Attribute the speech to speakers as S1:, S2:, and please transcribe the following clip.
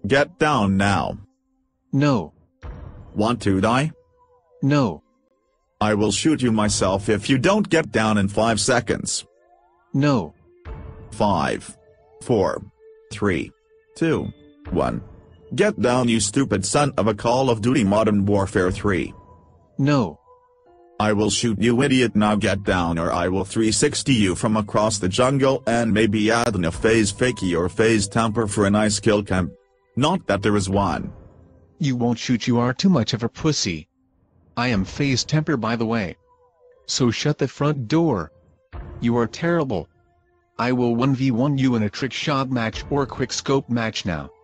S1: Get down now.
S2: No.
S1: Want to die?
S2: No.
S1: I will shoot you myself if you don't get down in 5 seconds.
S2: No.
S1: 5, 4, 3, 2, 1. Get down, you stupid son of a Call of Duty Modern Warfare 3.
S2: No.
S1: I will shoot you, idiot. Now get down or I will 360 you from across the jungle and maybe add in a phase fakie or phase tamper for a nice kill cam. Not that there is one.
S2: You won't shoot, you are too much of a pussy. I am phase temper, by the way. So shut the front door. You are terrible. I will 1v1 you in a trick shot match or quick scope match now.